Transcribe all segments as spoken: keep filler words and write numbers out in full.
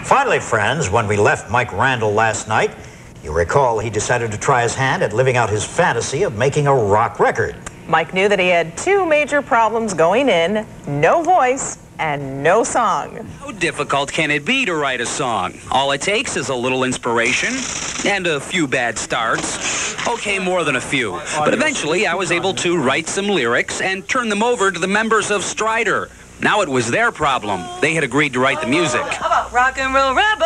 Finally, friends, when we left Mike Randall last night, you recall he decided to try his hand at living out his fantasy of making a rock record. Mike knew that he had two major problems going in: no voice and no song. How difficult can it be to write a song? All it takes is a little inspiration and a few bad starts. Okay, more than a few. But eventually I was able to write some lyrics and turn them over to the members of Strider. Now it was their problem. They had agreed to write the music. How about Rock and Roll Rebel?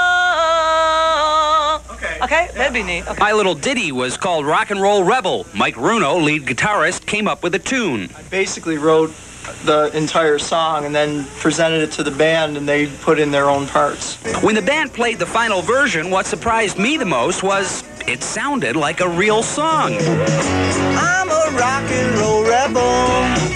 Okay. Okay, that'd be neat. Okay. My little ditty was called Rock and Roll Rebel. Mike Runo, lead guitarist, came up with a tune. I basically wrote the entire song and then presented it to the band, and they put in their own parts. When the band played the final version, what surprised me the most was it sounded like a real song. I'm a rock and roll rebel.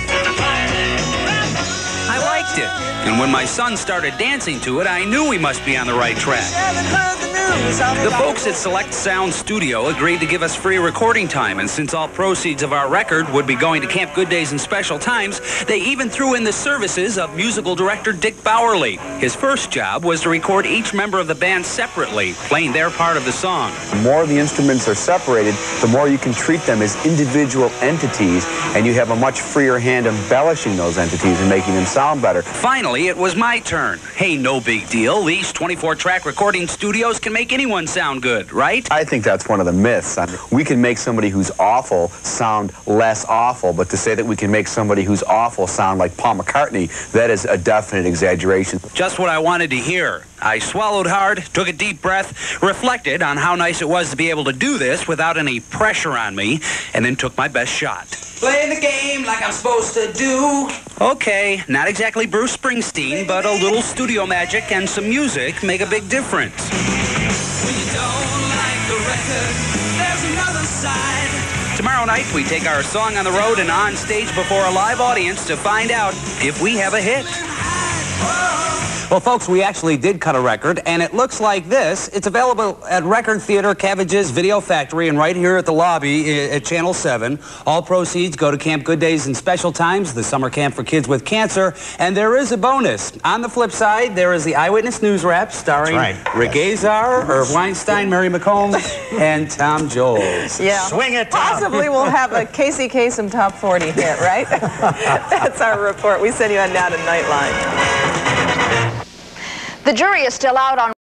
I liked it, and when my son started dancing to it, I knew we must be on the right track. The folks at Select Sound Studio agreed to give us free recording time, and since all proceeds of our record would be going to Camp Good Days and Special Times, they even threw in the services of musical director Dick Bowerly. His first job was to record each member of the band separately, playing their part of the song. The more the instruments are separated, the more you can treat them as individual entities, and you have a much freer hand embellishing those entities and making them sound better. Finally, it was my turn. Hey, no big deal. These twenty-four track recording studios can make anyone sound good, right? I think that's one of the myths. I mean, we can make somebody who's awful sound less awful, but to say that we can make somebody who's awful sound like Paul McCartney, that is a definite exaggeration. Just what I wanted to hear. I swallowed hard, took a deep breath, reflected on how nice it was to be able to do this without any pressure on me, and then took my best shot. Playing the game like I'm supposed to do. Okay, not exactly Bruce Springsteen, but a little studio magic and some music make a big difference. When you don't like the record, there's another side. Tomorrow night, we take our song on the road and on stage before a live audience to find out if we have a hit. Well, folks, we actually did cut a record, and it looks like this. It's available at Record Theater, Cabbage's Video Factory, and right here at the lobby at Channel seven. All proceeds go to Camp Good Days and Special Times, the summer camp for kids with cancer. And there is a bonus. On the flip side, there is the Eyewitness News Wrap starring right. Rick Azar, Irv Weinstein, Mary McComb, and Tom Jones. Yeah. Swing it, Tom. Possibly we'll have a Casey Kasem Top forty hit, right? That's our report. We send you on down to Nightline. The jury is still out on